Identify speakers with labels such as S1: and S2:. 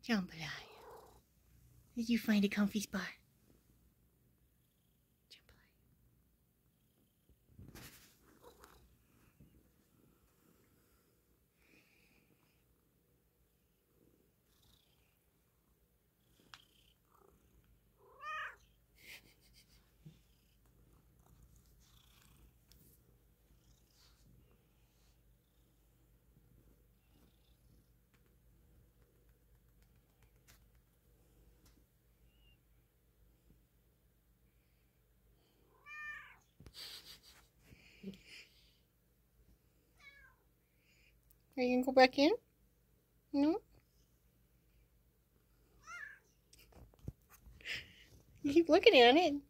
S1: Jambalaya. Did you find a comfy spot? Are you gonna go back in? No? You keep looking at it.